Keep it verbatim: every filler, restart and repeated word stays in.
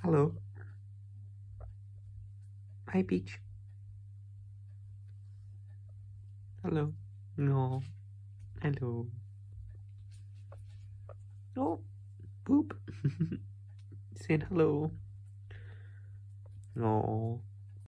Hello. Hi, Peach. Hello. No. Hello. Oh, poop. Saying hello. No.